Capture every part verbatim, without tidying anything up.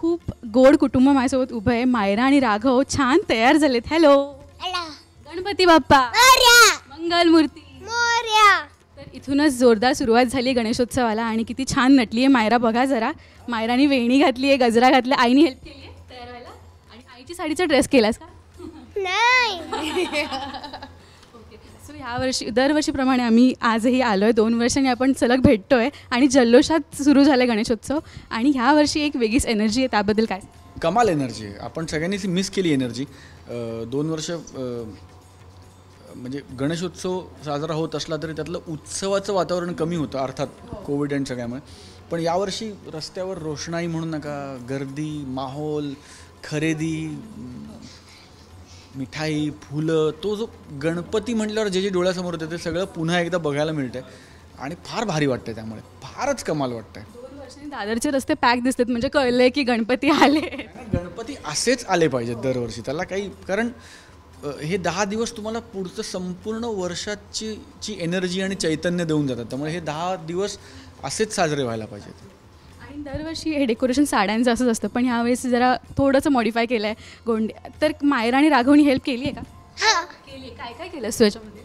खूप गोड कुटुंब माझ्यासोबत उभं आहे. मायरा आणि राघव छान तयार झालेत. हॅलो. गणपती बाप्पा मंगलमूर्ती. तर इथूनच जोरदार सुरुवात झाली गणेशोत्सवाला आणि किती छान नटली आहे मायरा. बघा जरा, मायरानी वेणी घातली आहे, गजरा घातला, आईने हेल्प केली आहे तयार व्हायला. आणि आईची साडीचा ड्रेस केलास का? नाही. ओके. सो यावर्षी दरवर्षीप्रमाणे आम्ही आजही आलो आहे. दोन वर्षांनी आपण सलग भेटतो आहे आणि जल्लोषात सुरू झालं गणेशोत्सव. आणि ह्या वर्षी एक वेगळीच एनर्जी आहे, त्याबद्दल काय? कमाल एनर्जी आहे. आपण सगळ्यांनीच मिस केली एनर्जी. दोन वर्ष म्हणजे गणेशोत्सव साजरा होत असला तरी त्यातलं उत्सवाचं वातावरण कमी होतं, अर्थात कोविड अँड सगळ्यामुळे. पण यावर्षी रस्त्यावर रोषणाई म्हणू नका, गर्दी, माहोल, खरेदी, मिठाई, फुलं, तो जो गणपती म्हटल्यावर जे जे डोळ्यासमोर होतं ते सगळं पुन्हा एकदा बघायला मिळतं आहे आणि फार भारी वाटतं. त्यामुळे फारच कमाल वाटतं आहे. दोन वर्षांनी दादरचे रस्ते पॅक दिसतात, म्हणजे कळलं की गणपती आले. गणपती असेच आले पाहिजेत दरवर्षी. त्याला काही, कारण हे दहा दिवस तुम्हाला पुढचं संपूर्ण वर्षाची ची एनर्जी आणि चैतन्य देऊन जातात. त्यामुळे हे दहा दिवस असेच साजरे व्हायला पाहिजेत. आणि दरवर्षी हे डेकोरेशन साड्यांचं असंच असतं, पण ह्यावेळेस जरा थोडंसं मॉडिफाय केलं आहे गोंडे. तर मायरा आणि राघवनी हेल्प केली आहे का? केली आहे. काय काय केलं असतं याच्यामध्ये?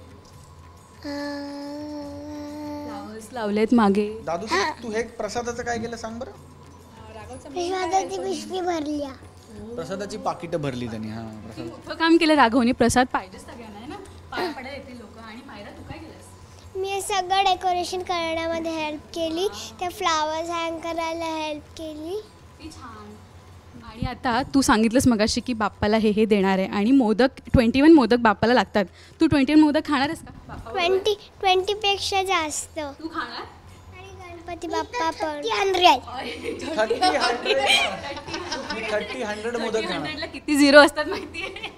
फ्लावर्स लावलेत मागे. दादू, तू हे प्रसादाचं काय केलं सांग बरं? प्रसादाची पिशवी भरली. प्रसादाची पाकिटं भरली त्यांनी. हां, प्रसाद मोठं काम केलं राघवनी. प्रसाद पाहिजेच सगळ्यांना आहे ना, पाया पडायला येतील लोक. आणि मायरा तू काय केलंस? मी सगळं डेकोरेशन करण्यामध्ये हेल्प केली. त्या फ्लावर्स हँग करायला हेल्प केली. ती छान. आणि आता तू सांगितलंस मगाशी की बाप्पाला हे हे देणार आहे आणि मोदक ट्वेंटी वन मोदक बाप्पाला लागतात. तू ट्वेंटी वन मोदक खाणार आहेस का? ट्वेंटी ट्वेंटीपेक्षा जास्त. तू खाणार? आणि गणपती बाप्पा पण hundred thirty hundred thirty hundred मोदक खाणार. हंड्रेडला किती झिरो असतात माहिती आहे?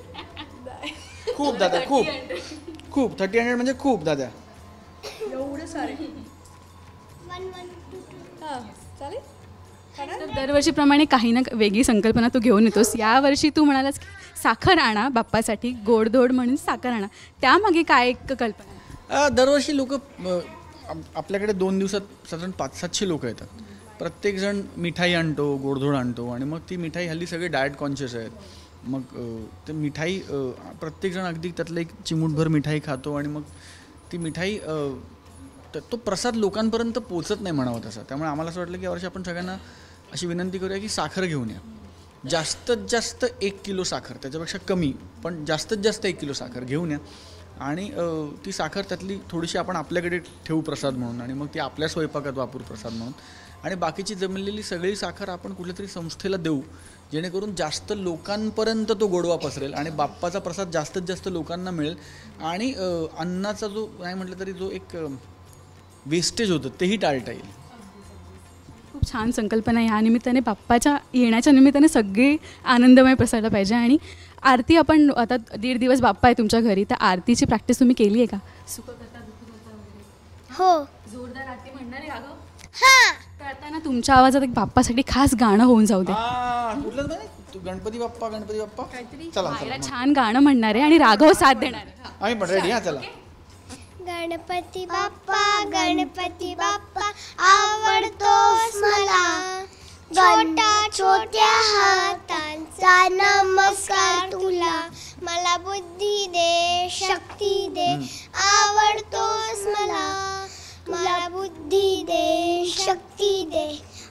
खूप दादा, खूप खूप. थर्टी हंड्रेड म्हणजे खूप दादा. एवढे सारे. One one two two. हां चालेल. तर दरवर्षीप्रमाणे काही ना वेगळी संकल्पना तू घेऊन येतोस. यावर्षी तू म्हणालास की साखर आणा बाप्पासाठी, गोडधोड म्हणून साखर आणा. त्यामागे काय एक कल्पना? दरवर्षी लोक आपल्याकडे दोन दिवसात साधारण पाच सातशे लोक येतात. प्रत्येकजण मिठाई आणतो, गोडधोड आणतो आणि मग ती मिठाई, हल्ली सगळे डाएट कॉन्शियस आहेत, मग ते मिठाई प्रत्येकजण अगदी त्यातलं एक चिमूटभर मिठाई खातो आणि मग ती मिठाई तो प्रसाद लोकांपर्यंत पोचत नाही म्हणावं तसं. त्यामुळे आम्हाला असं वाटलं की यावर्षी आपण सगळ्यांना अशी विनंती करूया की साखर घेऊन या. जास्तीत जास्त एक किलो साखर, त्याच्यापेक्षा कमी पण जास्तीत जास्त एक किलो साखर घेऊन या आणि ती साखर त्यातली थोडीशी आपण आपल्याकडे ठेवू प्रसाद म्हणून आणि मग ती आपल्या स्वयंपाकात वापरू प्रसाद म्हणून. आणि बाकीची जमलेली सगळी साखर आपण कुठल्या तरी संस्थेला देऊ, जेणेकरून जास्त लोकांपर्यंत तो गोडवा पसरेल आणि बाप्पाचा प्रसाद जास्तीत जास्त लोकांना मिळेल आणि अन्नाचा जो नाही म्हटलं तरी जो एक वेस्टेज होतं तेही टाळता येईल. खूप छान संकल्पना. ह्या निमित्ताने बाप्पाच्या येण्याच्या निमित्ताने सगळे आनंदमय प्रसारला पाहिजे. आणि आरती, आपण आता दीड दिवस बाप्पा आहे तुमच्या घरी, तर आरतीची प्रॅक्टिस तुम्ही केली आहे का? सुख करता, दुःख करता वगैरे? हो. जोरदार आरती म्हणणार आहे राघव? हां. तर आता ना तुमच्या आवाजात एक बाप्पासाठी खास गाणं होऊन जाऊ दे. कुठलं तू? गणपती बाप्पा गणपती बाप्पा चला मायरा छान गाणं म्हणणार आहे आणि राघव साथ देणार आहे. आम्ही पण रेडी. हां चला. गणपती बाप्पा गणपती बाप्पा आवडतोस मला, छोट्या छोट्या हातांचा नमस्कार तुला, मला बुद्धी दे शक्ती दे आवडतोस मला, मला बुद्धी दे शक्ती दे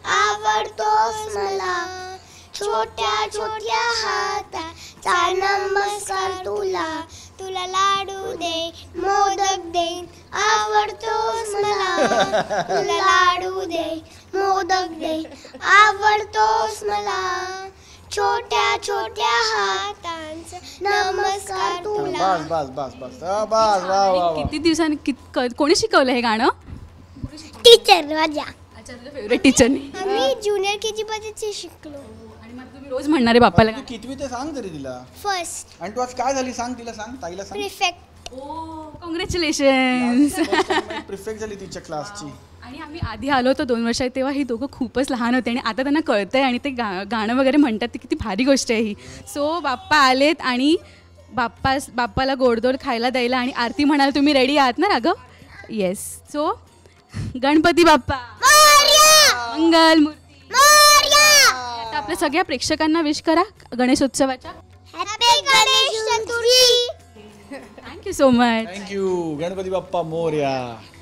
आवडतोस मला, छोट्या छोट्या हातांचा नमस्कार तुला, तुला लाडू दे मोदक दे आवडतोस मला, तुला लाडू दे मोदक दे आवडतोस मला, छोट्या छोट्या हातांचा नमस्कार तुला. बस बस बस बस बस वा वा. किती दिवसांनी कित कोणी शिकवलं हे गाणं? टीचर माझ्या. अच्छा, तुझ्या फेवरेट टीचरनी. आम्ही ज्युनियर के जी मध्ये शिकलो. आणि मग तुम्ही रोज म्हणणारे बाप्पाला? तू कितवी ते सांग तरी तिला. फर्स्ट. आणि तू आज काय झाली सांग तिला, सांग ताईला सांग. प्रिफेक्ट. ओ कॉंग्रॅच्युलेशन्स. प्रिफेक्ट झाली तिच्या क्लासची. आणि आम्ही आधी आलो होतो दोन वर्षात, तेव्हा ही दोघं खूपच लहान होते आणि आता त्यांना कळतंय आणि ते गा गाणं वगैरे म्हणतात. ते किती भारी गोष्ट आहे ही. सो बाप्पा आलेत आणि बाप्पा बाप्पाला गोडधोड खायला द्यायला आणि आरती म्हणाल. तुम्ही रेडी आहात ना राघव? येस. सो गणपती बाप्पा मंगल मूर्ती. आता आपल्या सगळ्या प्रेक्षकांना विश करा गणेशोत्सवाच्या. Happy Ganesh Chaturthi. Thank you so much. Thank you. Ganpati Bappa Morya.